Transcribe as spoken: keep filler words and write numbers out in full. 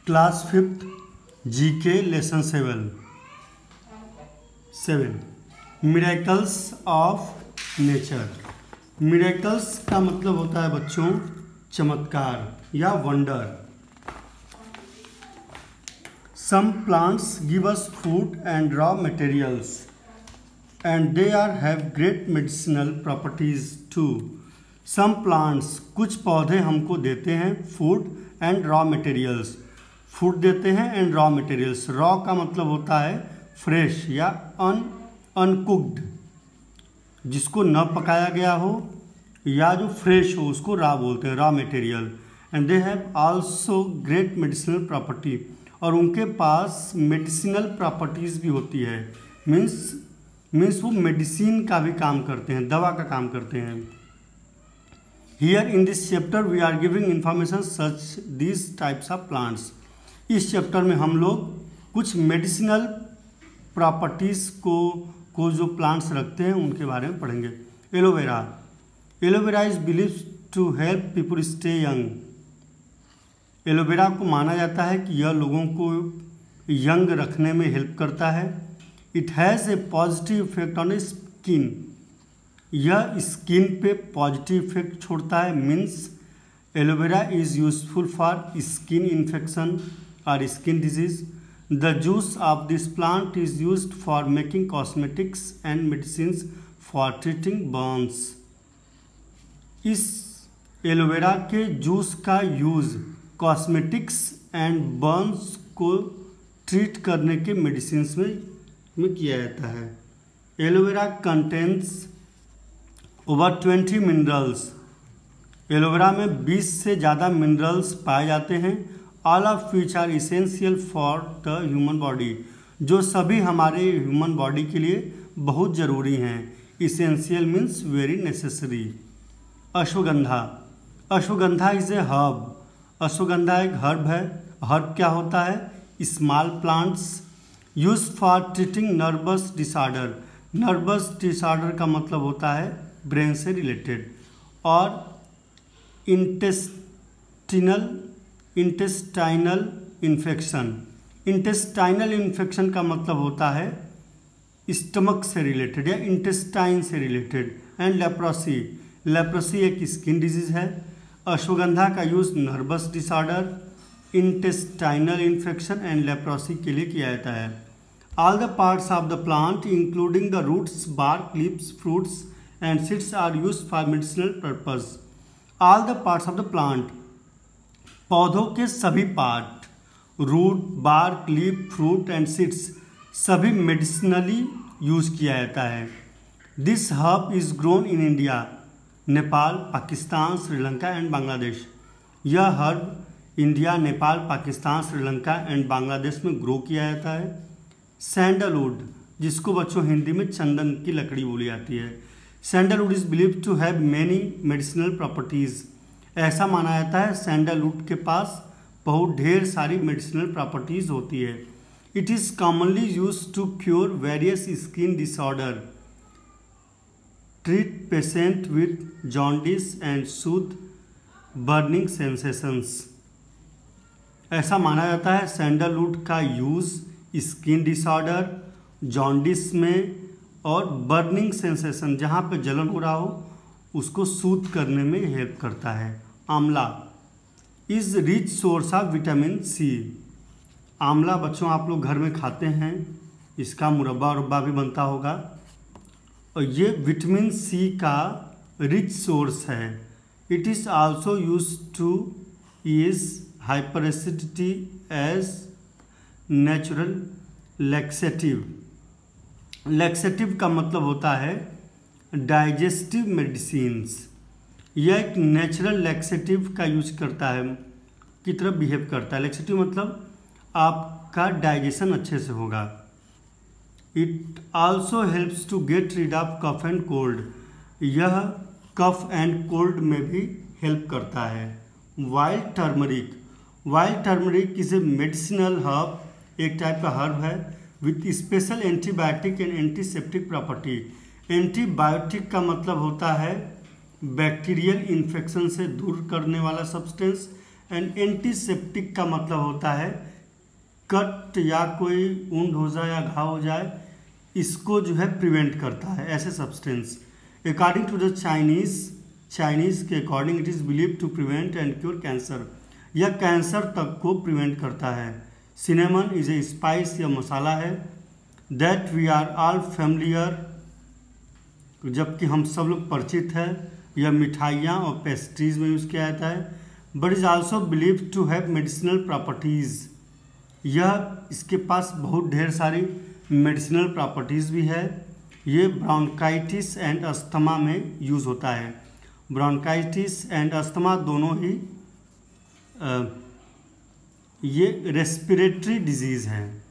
Class fifth जी के lesson seven seven miracles of nature. Miracles का मतलब होता है बच्चों चमत्कार या wonder. Some plants give us food and raw materials and they are have great medicinal properties too. Some plants कुछ पौधे हमको देते हैं food and raw materials, food देते हैं एंड रॉ मटेरियल्स। रॉ का मतलब होता है फ्रेश या अन अनकुक्ड, जिसको न पकाया गया हो या जो फ्रेश हो उसको रॉ बोलते हैं, raw material. And they have also great medicinal property, और उनके पास मेडिसिनल प्रॉपर्टीज़ भी होती है। मीन्स मीन्स वो मेडिसिन का भी काम करते हैं, दवा का काम करते हैं। Here in this chapter we are giving information such this types of plants. इस चैप्टर में हम लोग कुछ मेडिसिनल प्रॉपर्टीज़ को को जो प्लांट्स रखते हैं उनके बारे में पढ़ेंगे। Aloe vera. Aloe vera is believed to help people stay young. Aloe vera को माना जाता है कि यह लोगों को यंग रखने में हेल्प करता है। It has a positive effect on skin. यह स्किन पे पॉजिटिव इफेक्ट छोड़ता है। Means aloe vera is useful for skin infection और skin disease. The juice of this plant is used for making cosmetics and medicines for treating burns. इस aloe vera के juice का use cosmetics and burns को treat करने के medicines में में किया जाता है। Aloe vera contains over twenty minerals. Aloe vera में बीस से ज़्यादा मिनरल्स पाए जाते हैं। All of which are essential for the human body, जो सभी हमारे ह्यूमन बॉडी के लिए बहुत ज़रूरी हैं। Essential means very necessary. Ashwagandha. Ashwagandha is a herb. Ashwagandha एक हर्ब है। हर्ब क्या होता है? Small plants use for treating nervous disorder. Nervous disorder का मतलब होता है ब्रेन से रिलेटेड। और intestinal intestinal infection. Intestinal infection का मतलब होता है स्टमक से रिलेटेड या इंटेस्टाइन से रिलेटेड। And leprosy. लेप्रोसी एक स्किन डिजीज है। अश्वगंधा का use nervous disorder, intestinal infection and leprosy के लिए किया जाता है। All the parts of the plant including the roots, bark, leaves, fruits and seeds are used for medicinal purpose. All the parts of the plant, पौधों के सभी part, root, bark, leaf, fruit and seeds, सभी medicinally use किया जाता है। This herb is grown in India, Nepal, Pakistan, Sri Lanka and Bangladesh. यह herb India, Nepal, Pakistan, Sri Lanka and Bangladesh में grow किया जाता है। सैंडलवुड, जिसको बच्चों हिंदी में चंदन की लकड़ी बोली जाती है। Sandalwood is believed to have many medicinal properties. ऐसा माना जाता है सैंडलवुड के पास बहुत ढेर सारी मेडिसिनल प्रॉपर्टीज़ होती है। It is commonly use to cure various skin disorder, treat patient with jaundice and soothe burning sensations. ऐसा माना जाता है सैंडलवुड का यूज़ स्किन डिसऑर्डर, जॉन्डिस में और बर्निंग सेंसेशन, जहाँ पे जलन हो रहा हो उसको सूद करने में हेल्प करता है। Amla is rich source of vitamin C. Amla बच्चों आप लोग घर में खाते हैं, इसका मुरब्बा उरब्बा भी बनता होगा, और ये विटामिन सी का रिच सोर्स है। It is also use to ease hyper acidity as natural laxative. Laxative का मतलब होता है डाइजेस्टिव मेडिसिन्स। यह एक नेचुरल लैक्सेटिव का यूज करता है, की तरह बिहेव करता है। लैक्सेटिव मतलब आपका डाइजेशन अच्छे से होगा। It also helps to get rid of cough and cold. यह कफ एंड कोल्ड में भी हेल्प करता है। Wild turmeric. Wild turmeric is a medicinal herb, एक टाइप का हर्ब है with special antibiotic and antiseptic property. Antibiotic का मतलब होता है बैक्टीरियल इन्फेक्शन से दूर करने वाला सब्सटेंस, एंड एंटीसेप्टिक का मतलब होता है कट या कोई वुंड हो जाए या घाव हो जाए, इसको जो है प्रिवेंट करता है ऐसे substance. According to the Chinese Chinese के according it is believe to prevent and cure cancer, यह कैंसर तक को प्रिवेंट करता है। सिनेमन इज ए स्पाइस, यह मसाला है। That we are all familiar, जबकि हम सब लोग परिचित हैं, यह मिठाइयाँ और पेस्ट्रीज में यूज़ किया जाता है। But is also believe to have medicinal properties, यह इसके पास बहुत ढेर सारी मेडिसिनल प्रॉपर्टीज़ भी है। ये ब्रोंकाइटिस एंड अस्थमा में यूज़ होता है। ब्रोंकाइटिस एंड अस्थमा दोनों ही आ, ये रेस्पिरेटरी डिजीज़ है।